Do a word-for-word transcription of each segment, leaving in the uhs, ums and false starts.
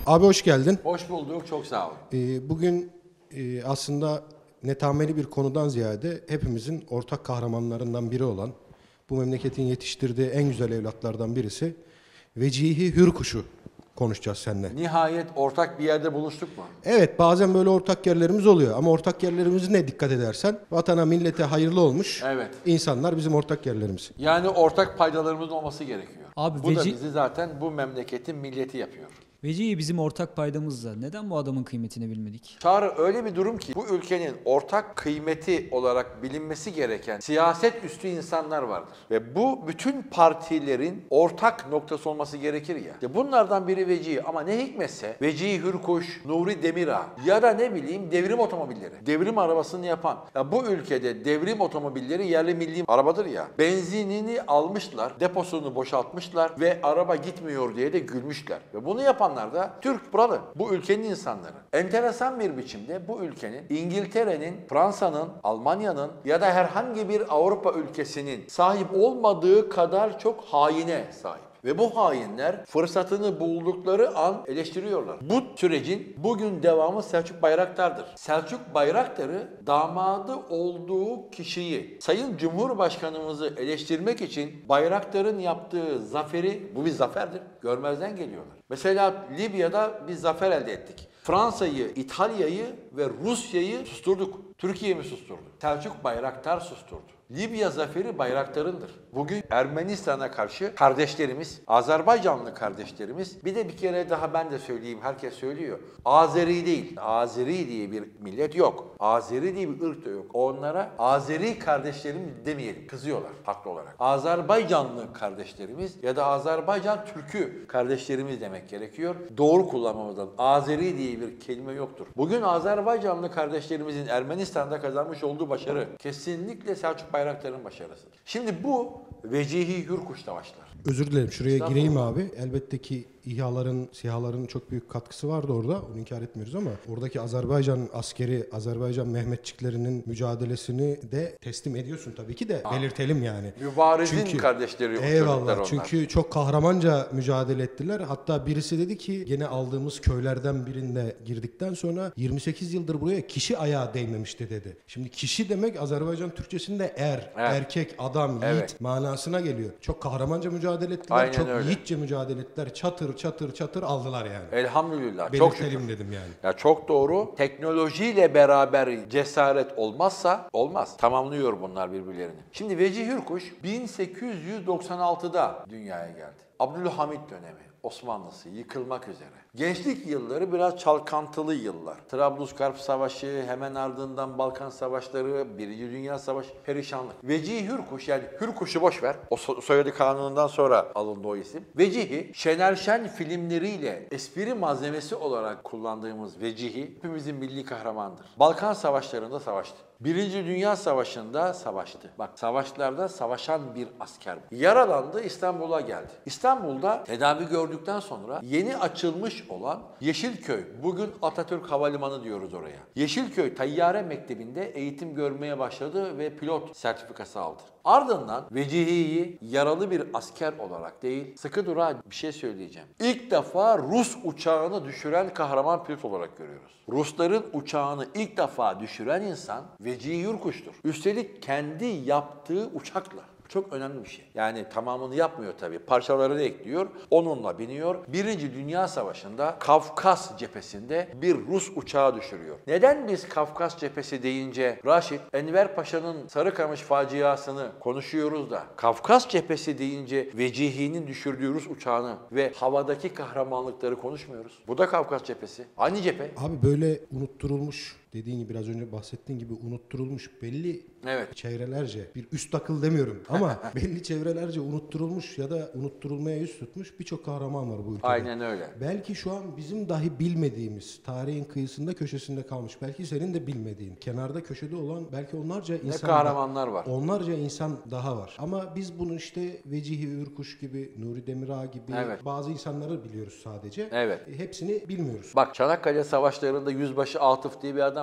Abi hoş geldin. Hoş bulduk, çok sağ olun. Ee, bugün e, aslında netameli bir konudan ziyade hepimizin ortak kahramanlarından biri olan, bu memleketin yetiştirdiği en güzel evlatlardan birisi Vecihi Hürkuş'u konuşacağız seninle. Nihayet ortak bir yerde buluştuk mu? Evet, bazen böyle ortak yerlerimiz oluyor ama ortak yerlerimiz ne dikkat edersen? Vatana, millete hayırlı olmuş Evet. insanlar bizim ortak yerlerimiz. Yani ortak paydalarımızın olması gerekiyor. Abi bu da veci- bizi zaten bu memleketin milleti yapıyor. Vecihi bizim ortak paydamızda. Neden bu adamın kıymetini bilmedik? Çağrı, öyle bir durum ki bu ülkenin ortak kıymeti olarak bilinmesi gereken siyaset üstü insanlar vardır. Ve bu bütün partilerin ortak noktası olması gerekir ya. İşte bunlardan biri Vecihi ama ne hikmetse Vecihi Hürkuş, Nuri Demirağ ya da ne bileyim devrim otomobilleri. Devrim arabasını yapan. Ya bu ülkede devrim otomobilleri yerli milli arabadır ya. Benzinini almışlar, deposunu boşaltmışlar ve araba gitmiyor diye de gülmüşler. Ve bunu yapan da Türk, buralı. Bu ülkenin insanları. Enteresan bir biçimde bu ülkenin İngiltere'nin, Fransa'nın, Almanya'nın ya da herhangi bir Avrupa ülkesinin sahip olmadığı kadar çok haine sahip. Ve bu hainler fırsatını buldukları an eleştiriyorlar. Bu sürecin bugün devamı Selçuk Bayraktar'dır. Selçuk Bayraktar'ı damadı olduğu kişiyi, Sayın Cumhurbaşkanımızı eleştirmek için Bayraktar'ın yaptığı zaferi, bu bir zaferdir, görmezden geliyorlar. Mesela Libya'da bir zafer elde ettik. Fransa'yı, İtalya'yı ve Rusya'yı susturduk. Türkiye mi susturdu? Selçuk Bayraktar susturdu. Libya zaferi Bayraktar'ındır. Bugün Ermenistan'a karşı kardeşlerimiz, Azerbaycanlı kardeşlerimiz, bir de bir kere daha ben de söyleyeyim, herkes söylüyor. Azeri değil, Azeri diye bir millet yok. Azeri diye bir ırk da yok. Onlara Azeri kardeşlerimiz demeyelim, kızıyorlar haklı olarak. Azerbaycanlı kardeşlerimiz ya da Azerbaycan Türk'ü kardeşlerimiz demek gerekiyor. Doğru kullanmamızdan. Azeri diye bir kelime yoktur. Bugün Azerbaycanlı kardeşlerimizin Ermenistan'da kazanmış olduğu başarı kesinlikle Selçuk Bayraktar'ın başarısıdır. Şimdi bu Vecihi Hürkuş'ta başlar. Özür dilerim, şuraya gireyim abi. Elbette ki İHA'ların, SİHA'ların çok büyük katkısı vardı orada. Onu inkar etmiyoruz ama oradaki Azerbaycan askeri, Azerbaycan Mehmetçiklerinin mücadelesini de teslim ediyorsun tabii ki de. Aa, belirtelim yani. Mübarizin çünkü, kardeşleri. Eyvallah. Çünkü çok kahramanca mücadele ettiler. Hatta birisi dedi ki gene aldığımız köylerden birinde girdikten sonra yirmi sekiz yıldır buraya kişi ayağı değmemişti dedi. Şimdi kişi demek Azerbaycan Türkçesinde er, evet, erkek, adam, yiğit, evet, manasına geliyor. Çok kahramanca mücadele ettiler. Aynen çok öyle. Yiğitçe mücadele ettiler. Çatır çatır çatır aldılar yani. Elhamdülillah. Çok şükür dedim yani. Ya çok doğru. Teknolojiyle beraber cesaret olmazsa olmaz. Tamamlıyor bunlar birbirlerini. Şimdi Vecihi Hürkuş bin sekiz yüz doksan altıda dünyaya geldi. Abdülhamit dönemi. Osmanlısı yıkılmak üzere. Gençlik yılları biraz çalkantılı yıllar. Trablusgarp Savaşı, hemen ardından Balkan Savaşları, Birinci Dünya Savaşı, perişanlık. Vecihi Hürkuş, yani Hürkuş'u boş ver. O so- soyadı kanunundan sonra alındı o isim. Vecihi, Şener Şen filmleriyle espri malzemesi olarak kullandığımız Vecihi, hepimizin milli kahramandır. Balkan Savaşları'nda savaştı. Birinci Dünya Savaşı'nda savaştı. Bak, savaşlarda savaşan bir asker. Yaralandı, İstanbul'a geldi. İstanbul'da tedavi gördükten sonra yeni açılmış olan Yeşilköy, bugün Atatürk Havalimanı diyoruz oraya. Yeşilköy Tayyare Mektebi'nde eğitim görmeye başladı ve pilot sertifikası aldı. Ardından Vecihi'yi yaralı bir asker olarak değil, sıkı dura bir şey söyleyeceğim. İlk defa Rus uçağını düşüren kahraman pilot olarak görüyoruz. Rusların uçağını ilk defa düşüren insan Vecihi Hürkuş'tur. Üstelik kendi yaptığı uçakla. Çok önemli bir şey. Yani tamamını yapmıyor tabii. Parçalarını ekliyor. Onunla biniyor. Birinci Dünya Savaşı'nda Kafkas cephesinde bir Rus uçağı düşürüyor. Neden biz Kafkas cephesi deyince Raşit, Enver Paşa'nın Sarıkamış faciasını konuşuyoruz da Kafkas cephesi deyince Vecihi'nin düşürdüğü Rus uçağını ve havadaki kahramanlıkları konuşmuyoruz? Bu da Kafkas cephesi. Aynı cephe. Abi böyle unutturulmuş, dediğin gibi biraz önce bahsettiğin gibi unutturulmuş belli, evet, çevrelerce, bir üst akıl demiyorum ama belli çevrelerce unutturulmuş ya da unutturulmaya yüz tutmuş birçok kahraman var bu ülkede. Aynen öyle. Belki şu an bizim dahi bilmediğimiz, tarihin kıyısında köşesinde kalmış, belki senin de bilmediğin, kenarda köşede olan belki onlarca insan, ne kahramanlar var. Onlarca insan daha var. Ama biz bunu işte Vecihi Hürkuş gibi, Nuri Demirağ gibi, evet, bazı insanları biliyoruz sadece. Evet. Hepsini bilmiyoruz. Bak, Çanakkale Savaşları'nda Yüzbaşı Atıf diye bir adam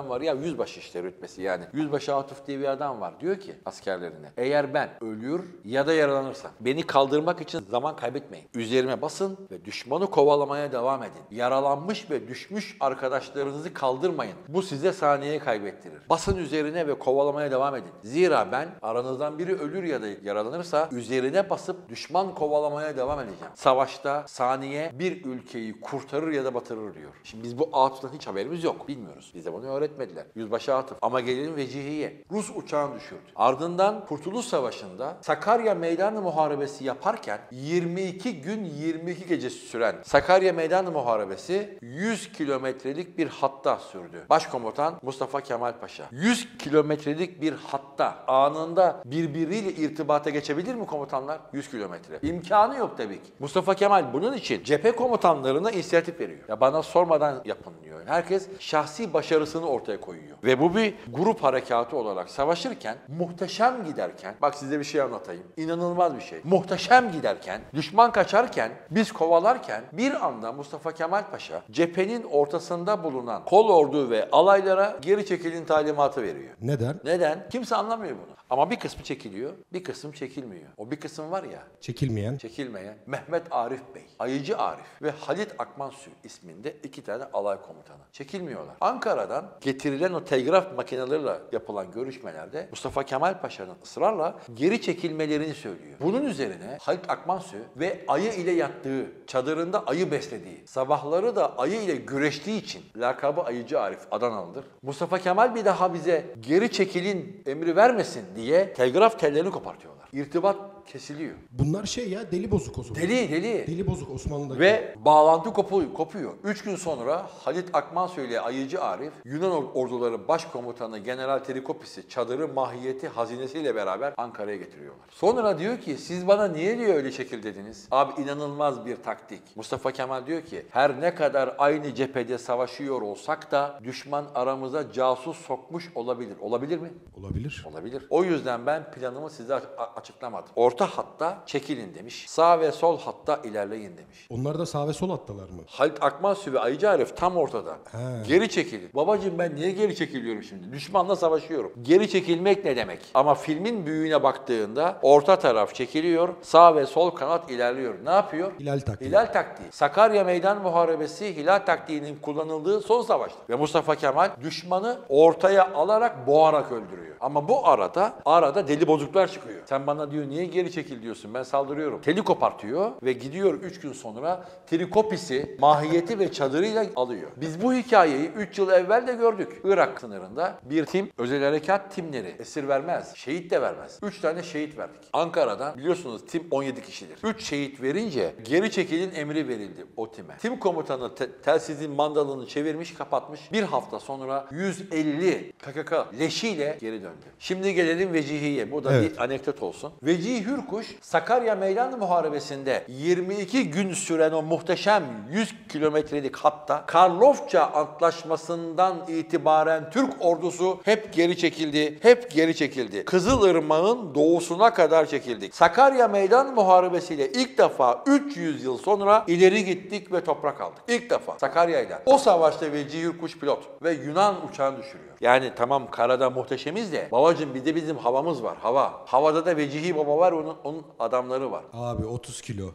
adam var ya, yüzbaşı işte rütbesi yani. Yüzbaşı Atıf diye bir adam var. Diyor ki askerlerine, eğer ben ölür ya da yaralanırsam beni kaldırmak için zaman kaybetmeyin. Üzerime basın ve düşmanı kovalamaya devam edin. Yaralanmış ve düşmüş arkadaşlarınızı kaldırmayın. Bu size saniye kaybettirir. Basın üzerine ve kovalamaya devam edin. Zira ben aranızdan biri ölür ya da yaralanırsa üzerine basıp düşman kovalamaya devam edeceğim. Savaşta saniye bir ülkeyi kurtarır ya da batırır diyor. Şimdi biz bu Atıf'tan hiç haberimiz yok. Bilmiyoruz. Bize bunu öğretmediler. Yüzbaşı Atıf. Ama gelelim Vecihi'ye. Rus uçağını düşürdü. Ardından Kurtuluş Savaşı'nda Sakarya Meydanı Muharebesi yaparken yirmi iki gün yirmi iki gece süren Sakarya Meydanı Muharebesi yüz kilometrelik bir hatta sürdü. Başkomutan Mustafa Kemal Paşa. yüz kilometrelik bir hatta anında birbiriyle irtibata geçebilir mi komutanlar? yüz kilometre. İmkanı yok tabii ki. Mustafa Kemal bunun için cephe komutanlarına inisiyatif veriyor. Ya bana sormadan yapın diyor. Herkes şahsi başarısını ortaya koyuyor. Ve bu bir grup harekatı olarak savaşırken, muhteşem giderken, bak size bir şey anlatayım. İnanılmaz bir şey. Muhteşem giderken, düşman kaçarken, biz kovalarken bir anda Mustafa Kemal Paşa cephenin ortasında bulunan kol ordu ve alaylara geri çekilin talimatı veriyor. Neden? Neden? Kimse anlamıyor bunu. Ama bir kısmı çekiliyor, bir kısım çekilmiyor. O bir kısım var ya, Çekilmeyen. çekilmeyen Mehmet Arif Bey, Ayıcı Arif ve Halit Akmansü isminde iki tane alay komutanı. Çekilmiyorlar. Ankara'dan getirilen o telgraf makineleriyle yapılan görüşmelerde Mustafa Kemal Paşa'nın ısrarla geri çekilmelerini söylüyor. Bunun üzerine Halit Akmansü ve ayı ile yattığı, çadırında ayı beslediği, sabahları da ayı ile güreştiği için lakabı Ayıcı Arif Adanalıdır. Mustafa Kemal bir daha bize geri çekilin emri vermesin diye telgraf tellerini kopartıyorlar. İrtibat kesiliyor. Bunlar şey ya, deli bozuk o zaman. Deli deli. Deli bozuk Osmanlı'daki. Ve bağlantı kopuyor. kopuyor. Üç gün sonra Halit Akmansu ile Ayıcı Arif, Yunan orduları başkomutanı General Trikopis'i çadırı, mahiyeti, hazinesiyle beraber Ankara'ya getiriyorlar. Sonra diyor ki siz bana niye diyor öyle şekil dediniz? Abi inanılmaz bir taktik. Mustafa Kemal diyor ki her ne kadar aynı cephede savaşıyor olsak da düşman aramıza casus sokmuş olabilir. Olabilir mi? Olabilir. Olabilir. O yüzden ben planımı size açıklamadım. Orta hatta çekilin demiş. Sağ ve sol hatta ilerleyin demiş. Onlar da sağ ve sol hattalar mı? Halit Akmansü ve Ayıcı Arif tam ortada. He. Geri çekilin. Babacığım ben niye geri çekiliyorum şimdi? Düşmanla savaşıyorum. Geri çekilmek ne demek? Ama filmin büyüğüne baktığında orta taraf çekiliyor, sağ ve sol kanat ilerliyor. Ne yapıyor? Hilal taktiği. Hilal taktiği. Sakarya Meydan Muharebesi hilal taktiğinin kullanıldığı son savaştı. Ve Mustafa Kemal düşmanı ortaya alarak boğarak öldürüyor. Ama bu arada arada deli bozuklar çıkıyor. Sen bana diyor niye geri çekil diyorsun, ben saldırıyorum. Teli kopartıyor ve gidiyor üç gün sonra Trikopis'i, mahiyeti ve çadırıyla alıyor. Biz bu hikayeyi üç yıl evvel de gördük. Irak sınırında bir tim, özel harekat timleri esir vermez, şehit de vermez. üç tane şehit verdik. Ankara'dan biliyorsunuz tim on yedi kişidir. üç şehit verince geri çekilin emri verildi o time. Tim komutanı te- telsizin mandalını çevirmiş, kapatmış. Bir hafta sonra yüz elli K K K leşiyle geri döndü. Şimdi gelelim Vecihi'ye. Bu da Evet. bir anekdot olsun. Vecihi Hürkuş, Sakarya Meydan Muharebesi'nde yirmi iki gün süren o muhteşem yüz kilometrelik hatta Karlofça Antlaşması'ndan itibaren Türk ordusu hep geri çekildi, hep geri çekildi. Kızılırmak'ın doğusuna kadar çekildik. Sakarya Meydan Muharebesi ile ilk defa üç yüz yıl sonra ileri gittik ve toprak aldık. İlk defa Sakarya'yla. O savaşta Vecihi Hürkuş pilot ve Yunan uçağını düşürüyor. Yani tamam karada muhteşemiz de babacığım bir de bizim havamız var, hava. Havada da Vecihi Baba var, onun, onun adamları var. Abi otuz kilo.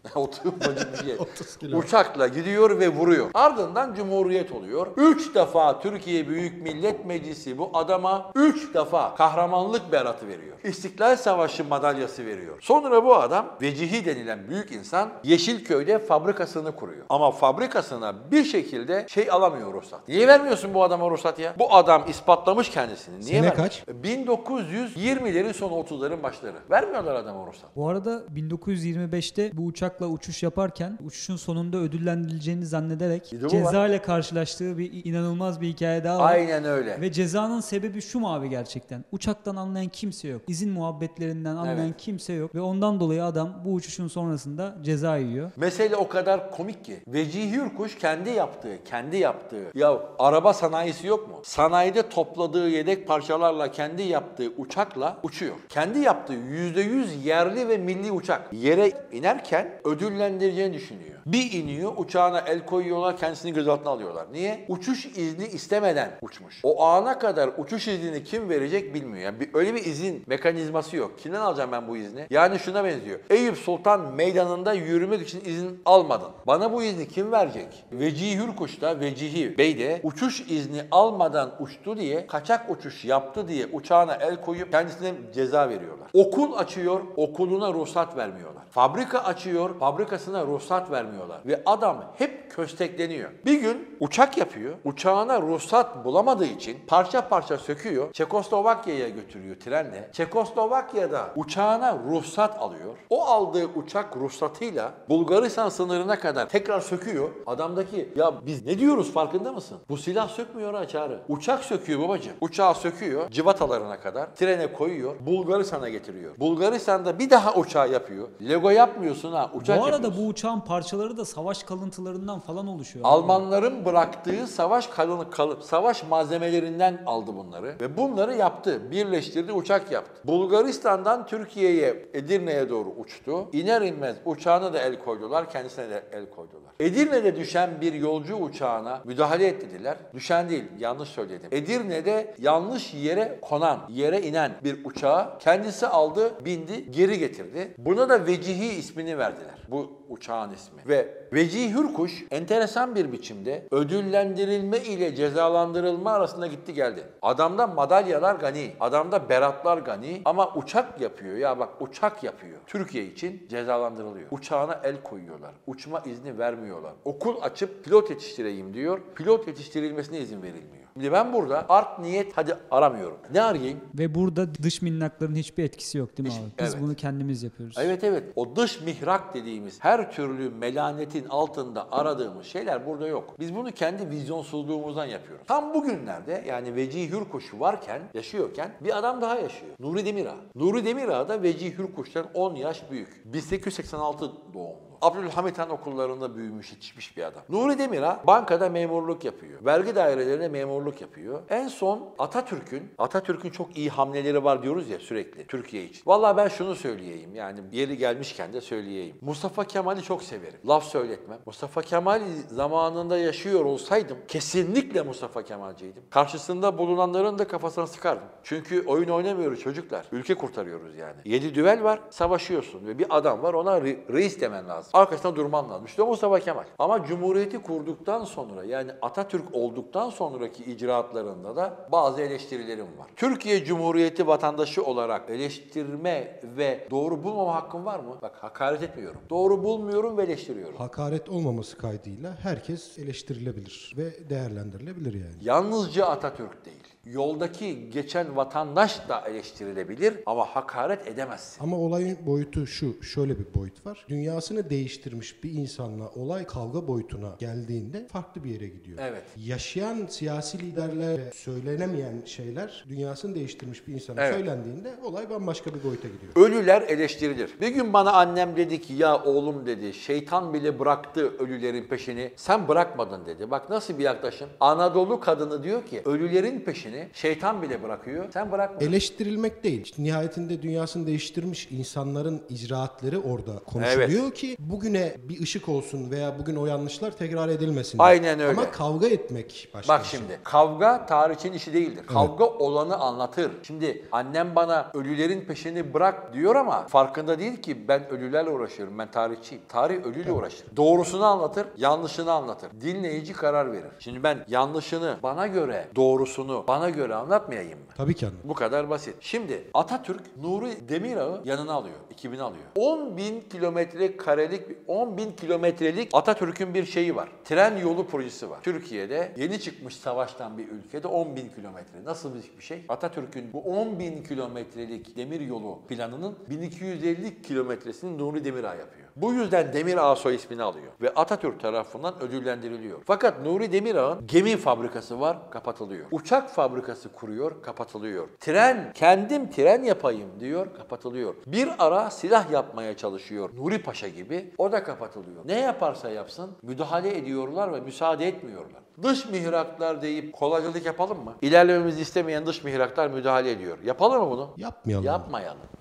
otuz kilo. Uçakla gidiyor ve vuruyor. Ardından Cumhuriyet oluyor. üç defa Türkiye Büyük Millet Meclisi bu adama üç defa kahramanlık beratı veriyor. İstiklal Savaşı madalyası veriyor. Sonra bu adam Vecihi denilen büyük insan Yeşilköy'de fabrikasını kuruyor. Ama fabrikasına bir şekilde şey alamıyor ruhsat. Niye vermiyorsun bu adama ruhsat ya? Bu adam ispatlamış kendisini. Niye Sene vermiyor? kaç? bin dokuz yüz yirmilerin son otuzların başları. Vermiyorlar adama ruhsat. Bu arada bin dokuz yüz yirmi beşte bu uçakla uçuş yaparken uçuşun sonunda ödüllendirileceğini zannederek Bir de bu ceza var. ile karşılaştığı bir inanılmaz bir hikaye daha var. Aynen öyle. Ve cezanın sebebi şu mu abi gerçekten? Uçaktan anlayan kimse yok. İzin muhabbetlerinden anlayan Evet. kimse yok. Ve ondan dolayı adam bu uçuşun sonrasında ceza yiyor. Mesele o kadar komik ki. Vecihi Hürkuş kendi yaptığı, kendi yaptığı. Ya araba sanayisi yok mu? Sanayide topladığı yedek parçalarla kendi yaptığı uçakla uçuyor. Kendi yaptığı yüzde yüz yer yerli ve milli uçak. Yere inerken ödüllendireceğini düşünüyor. Bir iniyor, uçağına el koyuyorlar, kendisini gözaltına alıyorlar. Niye? Uçuş izni istemeden uçmuş. O ana kadar uçuş iznini kim verecek bilmiyor. Yani bir, öyle bir izin mekanizması yok. Kimden alacağım ben bu izni? Yani şuna benziyor. Eyüp Sultan Meydanı'nda yürümek için izin almadın. Bana bu izni kim verecek? Vecihi Hürkuş da, Vecihi Bey de uçuş izni almadan uçtu diye, kaçak uçuş yaptı diye uçağına el koyup kendisine ceza veriyorlar. Okul açıyor, okuluna ruhsat vermiyorlar. Fabrika açıyor, fabrikasına ruhsat vermiyorlar. Ve adam hep köstekleniyor. Bir gün uçak yapıyor, uçağına ruhsat bulamadığı için parça parça söküyor, Çekoslovakya'ya götürüyor trenle. Çekoslovakya'da uçağına ruhsat alıyor. O aldığı uçak ruhsatıyla Bulgaristan sınırına kadar tekrar söküyor. Adamdaki ya biz ne diyoruz farkında mısın? Bu silah sökmüyor ha Çağrı. Uçak söküyor babacığım. Uçağı söküyor cıvatalarına kadar. Trene koyuyor. Bulgaristan'a getiriyor. Bulgaristan'da bir daha uçağı yapıyor. Lego yapmıyorsun ha. Uçak Bu arada yapıyorsun. bu uçağın parçaları da savaş kalıntılarından falan oluşuyor. Almanların bıraktığı savaş kalın, kalın, savaş malzemelerinden aldı bunları ve bunları yaptı. Birleştirdi, uçak yaptı. Bulgaristan'dan Türkiye'ye, Edirne'ye doğru uçtu. İner inmez uçağına da el koydular, kendisine de el koydular. Edirne'de düşen bir yolcu uçağına müdahale ettiler. Düşen değil, yanlış söyledim. Edirne'de yanlış yere konan, yere inen bir uçağı kendisi aldı, bindi, geri getirdi. Buna da Vecihi ismini verdiler. Bu uçağın ismi. Ve Vecihi Hürkuş enteresan bir biçimde ödüllendirilme ile cezalandırılma arasında gitti geldi. Adamda madalyalar gani, adamda beratlar gani ama uçak yapıyor. Ya bak uçak yapıyor. Türkiye için cezalandırılıyor. Uçağına el koyuyorlar. Uçma izni vermiyorlar. Okul açıp pilot yetiştireyim diyor. Pilot yetiştirilmesine izin verilmiyor. Şimdi ben burada art niyet hadi aramıyorum. Ne arayayım? Ve burada dış minnakların hiçbir etkisi yok değil mi Hiç- abi? Biz evet. bunu kendimiz yapıyoruz. Evet evet. O dış mihrak dediğimiz her türlü melanetin altında aradığımız şeyler burada yok. Biz bunu kendi vizyonsuzluğumuzdan yapıyoruz. Tam bugünlerde yani Vecihi Hürkuş varken, yaşıyorken bir adam daha yaşıyor. Nuri Demirağ. Nuri Demirağ da Vecihi Hürkuş'tan on yaş büyük. bin sekiz yüz seksen altı doğumlu. Abdülhamit Han okullarında büyümüş, yetişmiş bir adam. Nuri Demirağ bankada memurluk yapıyor. Vergi dairelerinde memurluk yapıyor. En son Atatürk'ün, Atatürk'ün çok iyi hamleleri var diyoruz ya sürekli Türkiye için. Vallahi ben şunu söyleyeyim yani yeri gelmişken de söyleyeyim. Mustafa Kemal'i çok severim. Laf söyletmem. Mustafa Kemal zamanında yaşıyor olsaydım kesinlikle Mustafa Kemalciydim. Karşısında bulunanların da kafasına sıkardım. Çünkü oyun oynamıyoruz çocuklar. Ülke kurtarıyoruz yani. Yedi düvel var, savaşıyorsun ve bir adam var ona re- reis demen lazım. Arkasında durman lazım. İşte Mustafa Kemal. Ama Cumhuriyeti kurduktan sonra yani Atatürk olduktan sonraki icraatlarında da bazı eleştirilerim var. Türkiye Cumhuriyeti vatandaşı olarak eleştirme ve doğru bulmama hakkım var mı? Bak hakaret etmiyorum. Doğru bulmuyorum ve eleştiriyorum. Hakaret olmaması kaydıyla herkes eleştirilebilir ve değerlendirilebilir yani. Yalnızca Atatürk değil. Yoldaki geçen vatandaş da eleştirilebilir ama hakaret edemezsin. Ama olayın boyutu şu, şöyle bir boyut var. Dünyasını değiştirmiş bir insanla olay kavga boyutuna geldiğinde farklı bir yere gidiyor. Evet. Yaşayan siyasi liderlere söylenemeyen şeyler dünyasını değiştirmiş bir insana Evet. söylendiğinde olay bambaşka bir boyuta gidiyor. Ölüler eleştirilir. Bir gün bana annem dedi ki ya oğlum dedi şeytan bile bıraktı ölülerin peşini sen bırakmadın dedi. Bak nasıl bir yaklaşım. Anadolu kadını diyor ki ölülerin peşini şeytan bile bırakıyor sen bırakmadın. Eleştirilmek değil. Nihayetinde dünyasını değiştirmiş insanların icraatları orada konuşuluyor Evet. ki bugüne bir ışık olsun veya bugün o yanlışlar tekrar edilmesin. Aynen öyle. Ama kavga etmek başka Bak bir şey. şimdi kavga tarihçinin işi değildir. Kavga olanı anlatır. Şimdi annem bana ölülerin peşini bırak diyor ama farkında değil ki ben ölülerle uğraşıyorum. Ben tarihçiyim. Tarih ölüyle uğraşır. Doğrusunu anlatır, yanlışını anlatır. Dinleyici karar verir. Şimdi ben yanlışını bana göre, doğrusunu bana göre anlatmayayım mı? Tabii ki anladım. Bu kadar basit. Şimdi Atatürk Nuri Demirağ'ı yanına alıyor. iki bin alıyor. on bin kilometre karelik, on bin kilometrelik Atatürk'ün bir şeyi var. Tren yolu projesi var. Türkiye'de yeni çıkmış savaştan bir ülkede on bin kilometre. Nasıl bir şey? Atatürk'ün bu on bin kilometrelik demir yolu planının bin iki yüz elli kilometresini Nuri Demirağ yapıyor. Bu yüzden Demirağ soy ismini alıyor ve Atatürk tarafından ödüllendiriliyor. Fakat Nuri Demirağ'ın gemi fabrikası var, kapatılıyor. Uçak fabrikası kuruyor, kapatılıyor. Tren, kendim tren yapayım diyor, kapatılıyor. Bir ara silah yapmaya çalışıyor Nuri Paşa gibi, o da kapatılıyor. Ne yaparsa yapsın müdahale ediyorlar ve müsaade etmiyorlar. Dış mihraklar deyip kolaycılık yapalım mı? İlerlememizi istemeyen dış mihraklar müdahale ediyor. Yapalım mı bunu? Yapmayalım. Yapmayalım. Bu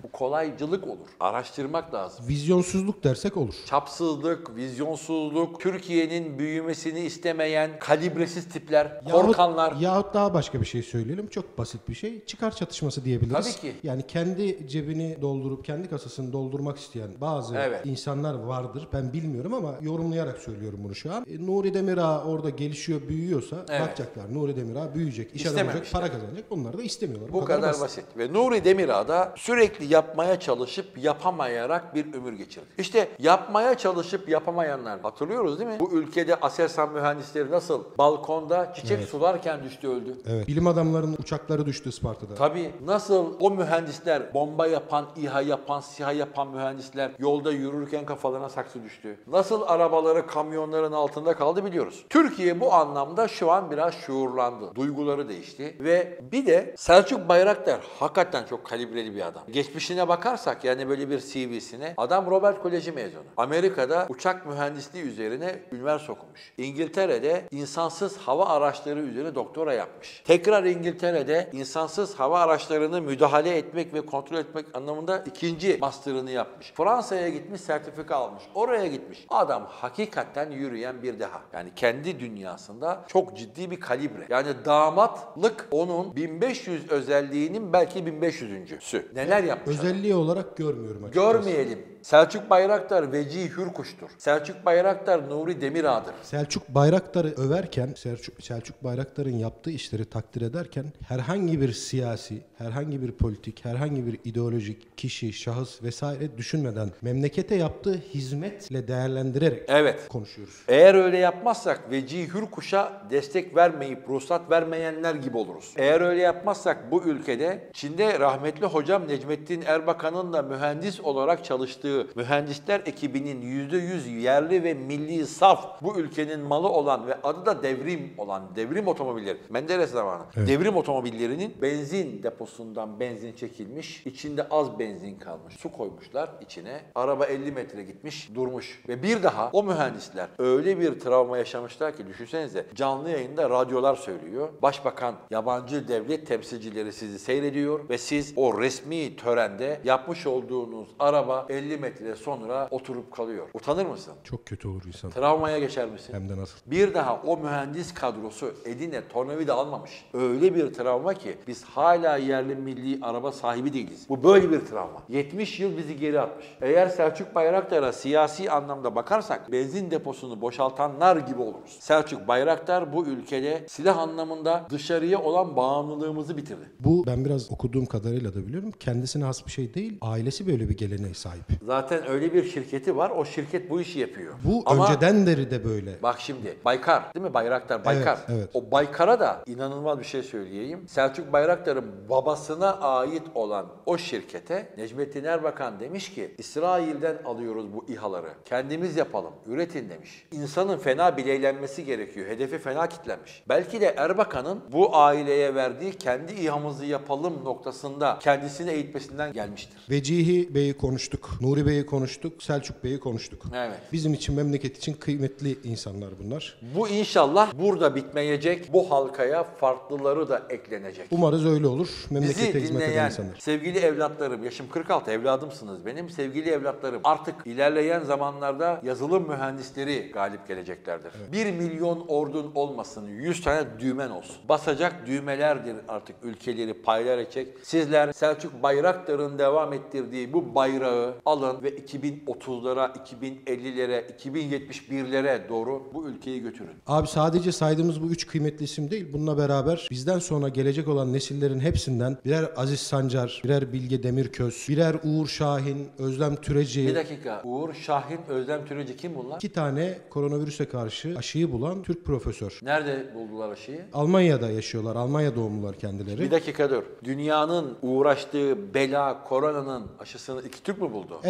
Bu kolaycılık olur. Araştırmak lazım. Vizyonsuzluk dersek olur. Çapsızlık, vizyonsuzluk, Türkiye'nin büyümesini istemeyen, kalibresiz tipler, Yahut- korkanlar. Yahut daha başka bir şey söyleyelim. Çok basit bir şey. Çıkar çatışması diyebiliriz. Tabii ki. Yani kendi cebini doldurup kendi kasasını doldurmak isteyen bazı Evet. insanlar vardır. Ben bilmiyorum ama yorumlayarak söylüyorum bunu şu an. E, Nuri Demirağ orada gelişiyor, büyüyorsa Evet. bakacaklar. Nuri Demirağ büyüyecek, iş adamı olacak, İstememişler. para kazanacak. Onlar da istemiyorlar. Bu kadar basit. Ve Nuri Demirağ da sürekli yapmaya çalışıp yapamayarak bir ömür geçirdi. İşte yapmaya çalışıp yapamayanlar. Hatırlıyoruz değil mi? Bu ülkede Aselsan mühendisleri nasıl balkonda çiçek Evet. sularken düştü öldü. Evet. Bilim adamlarının uçakları düştü Isparta'da. Tabii nasıl o mühendisler, bomba yapan, İHA yapan, SİHA yapan mühendisler yolda yürürken kafalarına saksı düştü. Nasıl arabaları kamyonların altında kaldı biliyoruz. Türkiye bu anlamda şu an biraz şuurlandı. Duyguları değişti. Ve bir de Selçuk Bayraktar hakikaten çok kalibreli bir adam. Geçmişine bakarsak yani böyle bir C V'sine adam Robert Koleji mezunu. Amerika'da uçak mühendisliği üzerine üniversite okumuş. İngiltere'de insansız hava araçları üzerine doktora yapmış. Tekrar İngiltere'de insansız hava araçlarını müdahale etmek ve kontrol etmek anlamında ikinci master'ını yapmış. Fransa'ya gitmiş, sertifika almış. Oraya gitmiş. Adam hakikaten yürüyen bir deha. Yani kendi dünyasında çok ciddi bir kalibre. Yani damatlık onun bin beş yüz özelliğinin belki bin beş yüzüncüsü. Neler yapmış? Özelliği olarak görmüyorum açıkçası. Görmeyelim. Selçuk Bayraktar Vecihi Hürkuş'tur. Selçuk Bayraktar Nuri Demirağ'dır. Selçuk Bayraktar'ı överken, Selçuk, Selçuk Bayraktar'ın yaptığı işleri takdir ederken herhangi bir siyasi, herhangi bir politik, herhangi bir ideolojik kişi, şahıs vesaire düşünmeden memlekete yaptığı hizmetle değerlendirerek Evet. konuşuyoruz. Eğer öyle yapmazsak Vecihi Hürkuş'a destek vermeyip ruhsat vermeyenler gibi oluruz. Eğer öyle yapmazsak bu ülkede Çin'de rahmetli hocam Necmettin Erbakan'ın da mühendis olarak çalıştığı mühendisler ekibinin yüzde yüz yerli ve milli saf bu ülkenin malı olan ve adı da devrim olan devrim otomobilleri, Menderes zamanı, Evet. devrim otomobillerinin benzin deposundan benzin çekilmiş, içinde az benzin kalmış, su koymuşlar içine, araba elli metre gitmiş, durmuş ve bir daha o mühendisler öyle bir travma yaşamışlar ki düşünsenize canlı yayında radyolar söylüyor, başbakan, yabancı devlet temsilcileri sizi seyrediyor ve siz o resmi törende yapmış olduğunuz araba elli metre sonra oturup kalıyor. Utanır mısın? Çok kötü olur insan. Travmaya geçer misin? Hem de nasıl. Bir daha o mühendis kadrosu eline tornavida almamış. Öyle bir travma ki biz hala yerli milli araba sahibi değiliz. Bu böyle bir travma. yetmiş yıl bizi geri atmış. Eğer Selçuk Bayraktar'a siyasi anlamda bakarsak benzin deposunu boşaltanlar gibi oluruz. Selçuk Bayraktar bu ülkede silah anlamında dışarıya olan bağımlılığımızı bitirdi. Bu ben biraz okuduğum kadarıyla da biliyorum. Kendisine has bir şey değil. Ailesi böyle bir geleneğe sahip. Zaten öyle bir şirketi var. O şirket bu işi yapıyor. Bu Ama önceden beri de böyle. bak şimdi Baykar değil mi? Bayraktar, Baykar. Evet, evet. O Baykar'a da inanılmaz bir şey söyleyeyim. Selçuk Bayraktar'ın babasına ait olan o şirkete Necmettin Erbakan demiş ki İsrail'den alıyoruz bu İHA'ları. Kendimiz yapalım, üretin demiş. İnsanın fena bileylenmesi gerekiyor. Hedefi fena kitlenmiş. Belki de Erbakan'ın bu aileye verdiği kendi İHA'mızı yapalım noktasında kendisini eğitmesinden gelmiştir. Vecihi Bey'i konuştuk. Nuri Bey'i konuştuk. Selçuk Bey'i konuştuk. Evet. Bizim için, memleket için kıymetli insanlar bunlar. Bu inşallah burada bitmeyecek. Bu halkaya farklıları da eklenecek. Umarız öyle olur. Bizi Memlekete hizmet eden dinleyen insanlar. sevgili evlatlarım, yaşım kırk altı, evladımsınız benim. Sevgili evlatlarım, artık ilerleyen zamanlarda yazılım mühendisleri galip geleceklerdir. Bir milyon ordun olmasın, yüz tane düğmen olsun. Basacak düğmelerdir artık ülkeleri paylaşacak. Sizler Selçuk Bayraktar'ın devam ettirdiği bu bayrağı alın ve iki bin otuzlara, iki bin ellilere, iki bin yetmiş birlere doğru bu ülkeyi götürün. Abi sadece saydığımız bu üç kıymetli isim değil. Bununla beraber bizden sonra gelecek olan nesillerin hepsinden birer Aziz Sancar, birer Bilge Demirköz, birer Uğur Şahin, Özlem Türeci, Bir dakika. Uğur Şahin, Özlem Türeci kim bunlar? iki tane koronavirüse karşı aşıyı bulan Türk profesör. Nerede buldular aşıyı? Almanya'da yaşıyorlar. Almanya doğumlular kendileri. Bir dakika dur. Dünyanın uğraştığı bela, koronanın aşısını iki Türk mü buldu? Evet.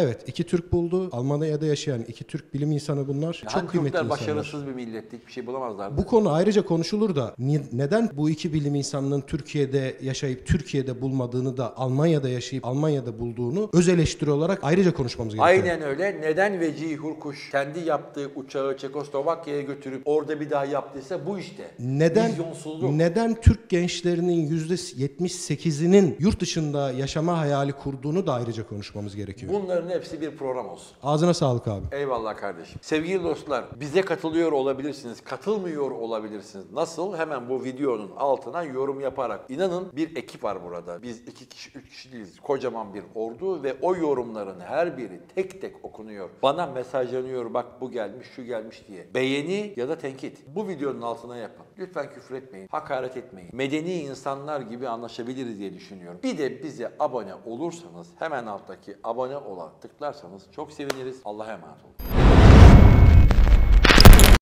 Evet, iki Türk buldu. Almanya'da yaşayan iki Türk bilim insanı bunlar. Yani Çok kıymetli Türkler insanlar. başarısız bir millettik, bir şey bulamazlardı. Bu konu ayrıca konuşulur da ni- neden bu iki bilim insanının Türkiye'de yaşayıp Türkiye'de bulmadığını da Almanya'da yaşayıp Almanya'da bulduğunu öz eleştiri olarak ayrıca konuşmamız gerekiyor. Aynen öyle. Neden Vecihi Hurkuş kendi yaptığı uçağı Çekoslovakya'ya götürüp orada bir daha yaptıysa bu işte. Neden Vizyonsuzluk. neden Türk gençlerinin yüzde yetmiş sekizinin yurt dışında yaşama hayali kurduğunu da ayrıca konuşmamız gerekiyor. Bunların hepsi bir program olsun. Ağzına sağlık abi. Eyvallah kardeşim. Sevgili dostlar, bize katılıyor olabilirsiniz, katılmıyor olabilirsiniz. Nasıl? Hemen bu videonun altına yorum yaparak. İnanın bir ekip var burada. Biz iki kişi, üç kişi değiliz. Kocaman bir ordu ve o yorumların her biri tek tek okunuyor. Bana mesajlanıyor, bak bu gelmiş, şu gelmiş diye. Beğeni ya da tenkit. Bu videonun altına yapın. Lütfen küfür etmeyin, hakaret etmeyin. Medeni insanlar gibi anlaşabiliriz diye düşünüyorum. Bir de bize abone olursanız, hemen alttaki abone ola tıklarsanız çok seviniriz. Allah'a emanet olun.